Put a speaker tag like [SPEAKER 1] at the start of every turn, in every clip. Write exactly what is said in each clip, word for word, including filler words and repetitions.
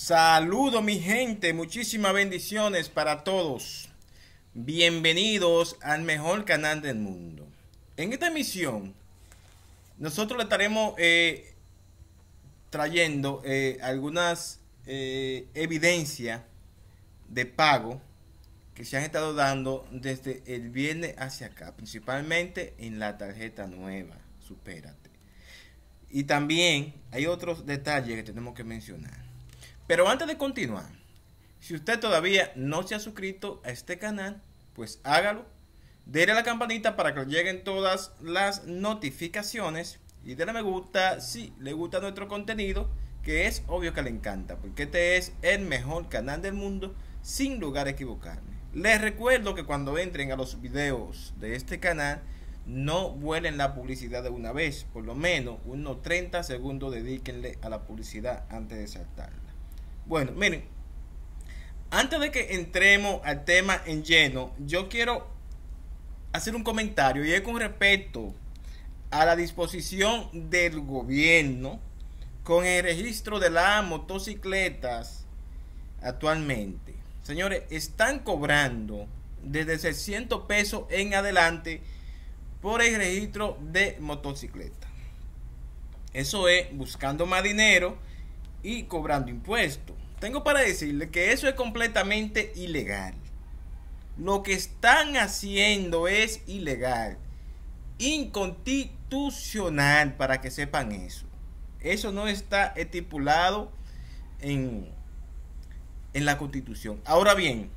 [SPEAKER 1] Saludo mi gente, muchísimas bendiciones para todos. Bienvenidos al mejor canal del mundo. En esta emisión, nosotros le estaremos eh, trayendo eh, algunas eh, evidencias de pago que se han estado dando desde el viernes hacia acá, principalmente en la tarjeta nueva, Supérate. Y también hay otros detalles que tenemos que mencionar. Pero antes de continuar, si usted todavía no se ha suscrito a este canal, pues hágalo. Dele a la campanita para que le lleguen todas las notificaciones. Y denle me gusta si le gusta nuestro contenido, que es obvio que le encanta, porque este es el mejor canal del mundo, sin lugar a equivocarme. Les recuerdo que cuando entren a los videos de este canal, no vuelen la publicidad de una vez. Por lo menos unos treinta segundos dedíquenle a la publicidad antes de saltarla. Bueno, miren, antes de que entremos al tema en lleno, yo quiero hacer un comentario, y es con respecto a la disposición del gobierno con el registro de las motocicletas actualmente. Señores, están cobrando desde seiscientos pesos en adelante por el registro de motocicleta. Eso es buscando más dinero y cobrando impuestos. Tengo para decirle que eso es completamente ilegal. Lo que están haciendo es ilegal, inconstitucional, para que sepan eso. Eso no está estipulado en, en la Constitución. Ahora bien,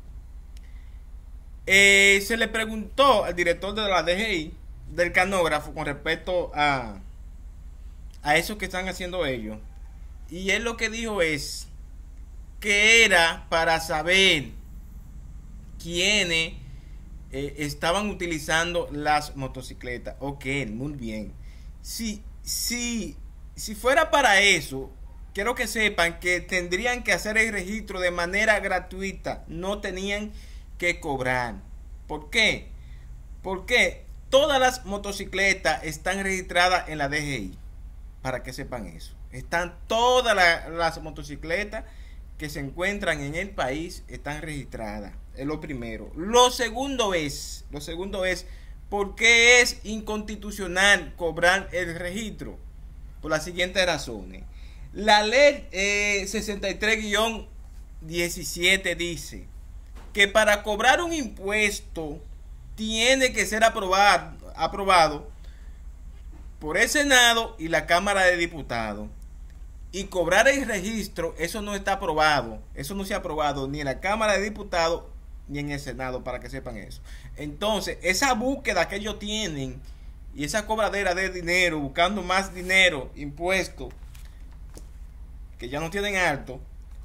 [SPEAKER 1] eh, se le preguntó al director de la D G I, del canógrafo, con respecto a, a eso que están haciendo ellos. Y él lo que dijo es que era para saber quiénes eh, estaban utilizando las motocicletas. Ok, muy bien. Si, si, si fuera para eso, quiero que sepan que tendrían que hacer el registro de manera gratuita. No tenían que cobrar. ¿Por qué? Porque todas las motocicletas están registradas en la D G I. Para que sepan eso. Están todas la, las motocicletas que se encuentran en el país, están registradas. Es lo primero. Lo segundo es, lo segundo es, ¿por qué es inconstitucional cobrar el registro? Por las siguientes razones. La ley eh, sesenta y tres guión diecisiete dice que para cobrar un impuesto tiene que ser aprobado, aprobado por el Senado y la Cámara de Diputados. Y cobrar el registro, eso no está aprobado. Eso no se ha aprobado ni en la Cámara de Diputados ni en el Senado, para que sepan eso. Entonces, esa búsqueda que ellos tienen y esa cobradera de dinero, buscando más dinero, impuestos, que ya no tienen alto,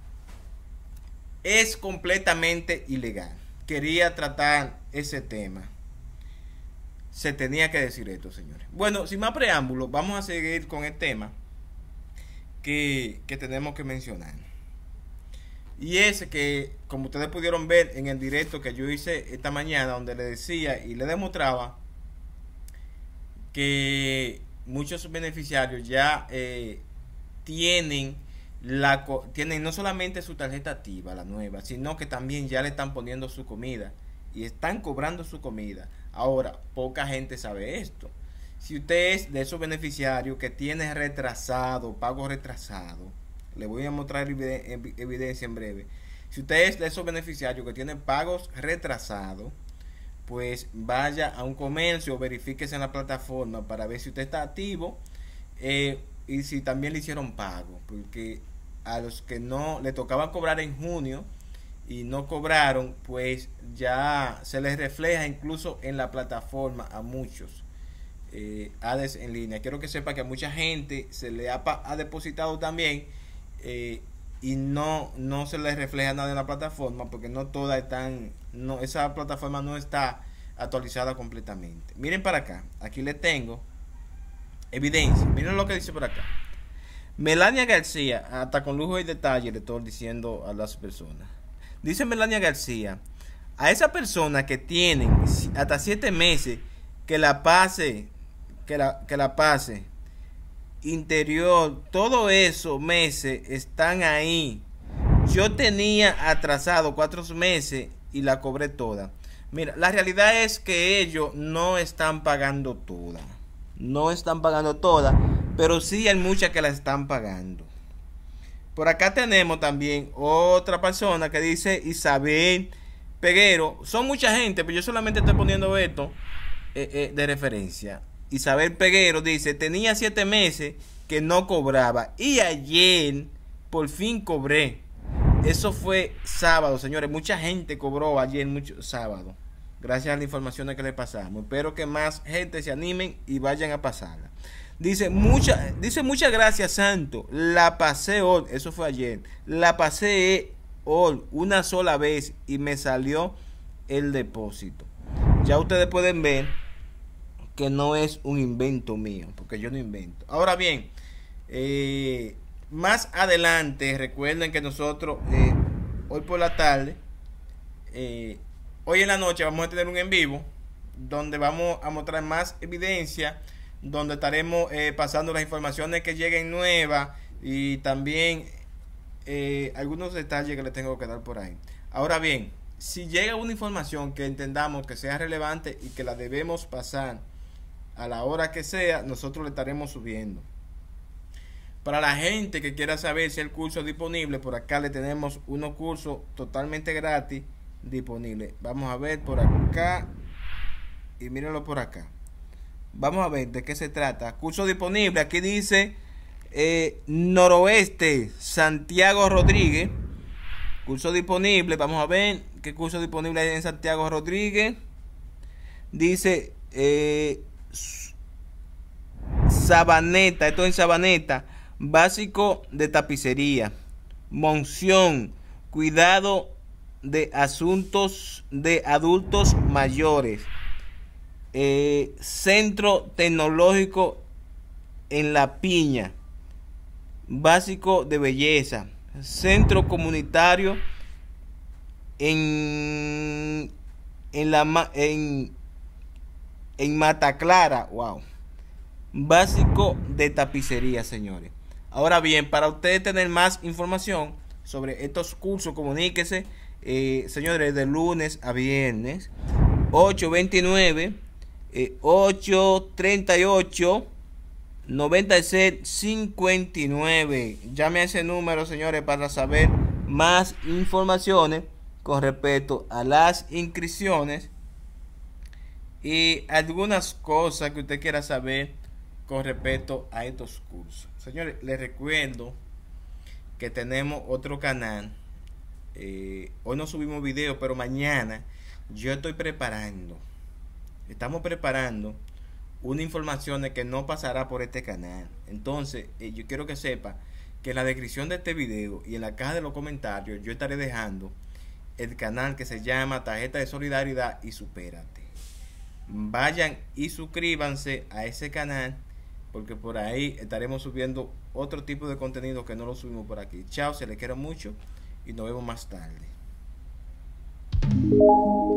[SPEAKER 1] es completamente ilegal. Quería tratar ese tema. Se tenía que decir esto, señores. Bueno, sin más preámbulos, vamos a seguir con el tema que, que tenemos que mencionar. Y es que, como ustedes pudieron ver en el directo que yo hice esta mañana, donde le decía y le demostraba que muchos beneficiarios ya eh, tienen la tienen no solamente su tarjeta activa, la nueva, sino que también ya le están poniendo su comida y están cobrando su comida. Ahora, poca gente sabe esto. Si usted es de esos beneficiarios que tiene retrasado, pago retrasado, le voy a mostrar evidencia en breve. Si usted es de esos beneficiarios que tienen pagos retrasados, pues vaya a un comercio, verifíquese en la plataforma para ver si usted está activo eh, y si también le hicieron pago, porque a los que no le tocaba cobrar en junio y no cobraron, pues ya se les refleja incluso en la plataforma a muchos eh, ADES en línea. Quiero que sepa que a mucha gente se le ha, ha depositado también eh, y no no se les refleja nada en la plataforma, porque no todas están, no, esa plataforma no está actualizada completamente. Miren para acá, aquí les tengo evidencia. Miren lo que dice por acá. Melania García, hasta con lujo y detalle le estoy diciendo a las personas. Dice Melania García: a esa persona que tienen hasta siete meses que la pase, que la, que la pase interior, todos esos meses están ahí yo tenía atrasado cuatro meses y la cobré toda. Mira, la realidad es que ellos no están pagando toda. No están pagando toda, pero sí hay muchas que la están pagando. Por acá tenemos también otra persona que dice Isabel Peguero. Son mucha gente, pero yo solamente estoy poniendo esto eh, eh, de referencia. Isabel Peguero dice, tenía siete meses que no cobraba y ayer por fin cobré. Eso fue sábado, señores. Mucha gente cobró ayer, mucho sábado, gracias a las informaciones que le pasamos. Espero que más gente se animen y vayan a pasarla. Dice, mucha, dice muchas gracias, Santo. La pasé hoy, eso fue ayer. La pasé hoy una sola vez y me salió el depósito. Ya ustedes pueden ver que no es un invento mío, porque yo no invento. Ahora bien, eh, más adelante, recuerden que nosotros eh, hoy por la tarde, eh, hoy en la noche vamos a tener un en vivo donde vamos a mostrar más evidencia, donde estaremos eh, pasando las informaciones que lleguen nuevas y también eh, algunos detalles que les tengo que dar por ahí. Ahora bien, si llega una información que entendamos que sea relevante y que la debemos pasar a la hora que sea, nosotros le estaremos subiendo. Para la gente que quiera saber si el curso es disponible, por acá le tenemos unos cursos totalmente gratis disponibles. Vamos a ver por acá y mírenlo por acá. Vamos a ver de qué se trata. Curso disponible, aquí dice eh, Noroeste Santiago Rodríguez. Curso disponible, vamos a ver qué curso disponible hay en Santiago Rodríguez. Dice eh, Sabaneta, esto es en Sabaneta, básico de tapicería, Monción, cuidado de asuntos de adultos mayores, eh, Centro Tecnológico en La Piña, básico de belleza, Centro Comunitario en en la en en Mata Clara, wow, básico de tapicería, señores. Ahora bien, para ustedes tener más información sobre estos cursos, comuníquese, eh, señores, de lunes a viernes, ocho veintinueve, eh, ocho treinta y ocho, noventa y seis cincuenta y nueve. Llame a ese número, señores, para saber más informaciones con respecto a las inscripciones y algunas cosas que usted quiera saber con respecto a estos cursos. Señores, les recuerdo que tenemos otro canal. Eh, hoy no subimos video, pero mañana yo estoy preparando, estamos preparando una información que no pasará por este canal. Entonces, eh, yo quiero que sepa que en la descripción de este video y en la caja de los comentarios yo estaré dejando el canal que se llama Tarjeta de Solidaridad y Supérate. Vayan y suscríbanse a ese canal, porque por ahí estaremos subiendo otro tipo de contenido que no lo subimos por aquí. Chao, se les quiere mucho y nos vemos más tarde.